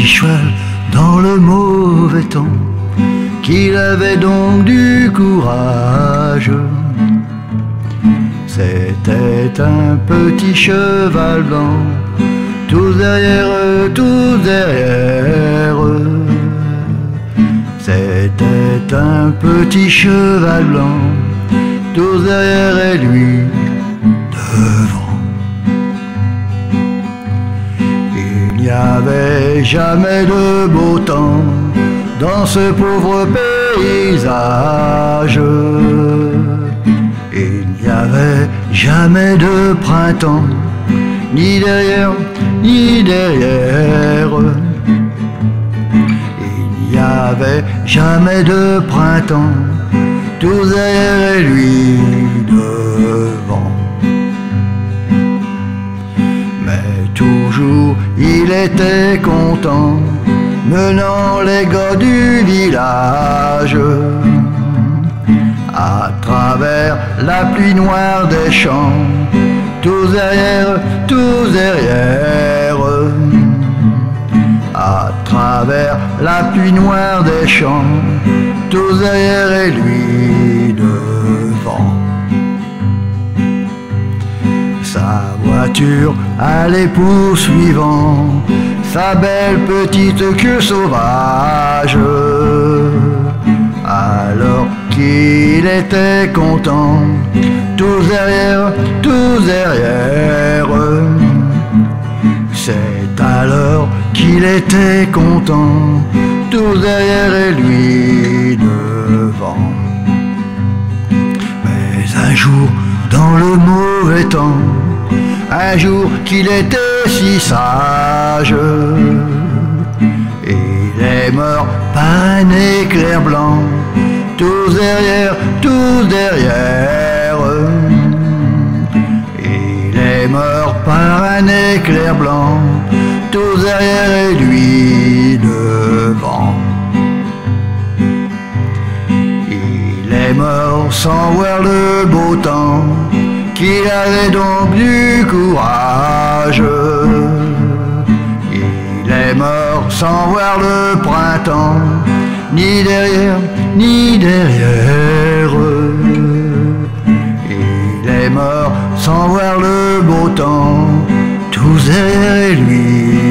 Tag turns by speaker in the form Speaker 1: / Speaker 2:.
Speaker 1: petit cheval dans le mauvais temps, qu'il avait donc du courage. C'était un petit cheval blanc, tout derrière, tout derrière. C'était un petit cheval blanc, tout derrière et lui devant. Il n'y avait jamais de beau temps dans ce pauvre paysage. Il n'y avait jamais de printemps, ni derrière, ni derrière. Il n'y avait jamais de printemps, tout derrière et lui devant. Mais toujours il était content, menant les gars du village à travers la pluie noire des champs, tous derrière, tous derrière. À travers la pluie noire des champs, tous derrière et lui devant. Sa voiture allait poursuivant sa belle petite queue sauvage, alors qu'il était content, tous derrière, tous derrière. C'est alors qu'il était content, tous derrière et lui devant. Mais un jour, dans le mauvais temps, un jour qu'il était si sage, il est mort par un éclair blanc, tous derrière, tous derrière. Il est mort par un éclair blanc, tous derrière et lui devant. Il est mort sans voir le beau temps, qu'il avait donc du courage. Il est mort sans voir le printemps, ni derrière, ni derrière. Il est mort sans voir le beau temps, tous derrière lui